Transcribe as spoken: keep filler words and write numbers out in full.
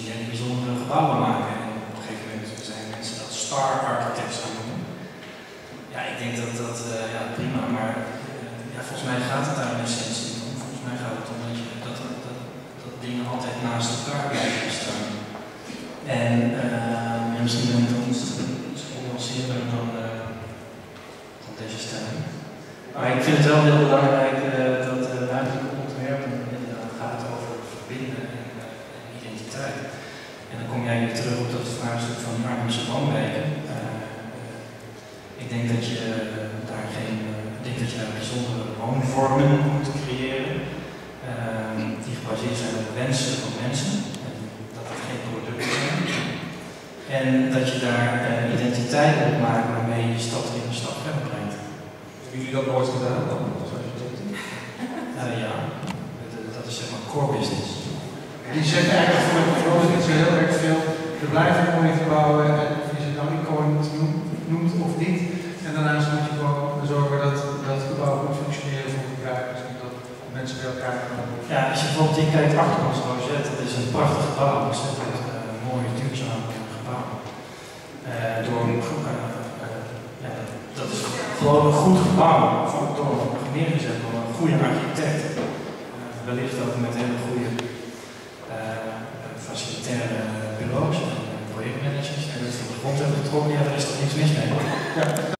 die hele bijzondere gebouwen maken. En op een gegeven moment zijn mensen dat star architects gaan noemen. Ja, ik denk dat dat uh, ja, prima, maar uh, ja, volgens mij gaat het daar in essentie om. Volgens mij gaat het om dat, je, dat, dat, dat, dat dingen altijd naast elkaar blijven staan. En uh, misschien ben ik dan iets genuanceerder dan, uh, dan deze stelling. Maar ik vind het wel heel belangrijk uh, dat uh, ruimtelijke ontwerpen inderdaad gaat over verbinden en, uh, en identiteit. En dan kom jij weer terug op dat vraagstuk van armse woonwijken. Uh, ik denk dat je uh, daar geen, uh, ik denk dat je daar bijzondere woonvormen moet creëren uh, die gebaseerd zijn op de wensen van mensen. En dat het geen producten zijn. En dat je daar uh, identiteit op maakt waarmee je je stad in een stap verder brengt. Hebben jullie dat nooit gedaan dan, als architect? Uh, ja, dat, dat is zeg maar core business. Die zeggen eigenlijk voor de verlossing niet zo heel erg veel. Er blijven mooie gebouwen en of je ze dan iconisch noemt of niet. En daarnaast moet je gewoon zorgen dat dat gebouw goed functioneren voor gebruikers en dat mensen bij elkaar komen. Ja, als je bijvoorbeeld hier kijkt achter ons Rosette, dat is een prachtig gebouw, dat is een uh, mooi duurzaam gebouw. Uh, door een uh, uh, ja, dat is gewoon een goed gebouw, door, neergezet door een goede architect. Uh, wellicht ook met hele goede uh, facilitaire bureaus en projectmanagers. En dat van de grond hebben getrokken, ja, daar is toch niks mis mee. Ja.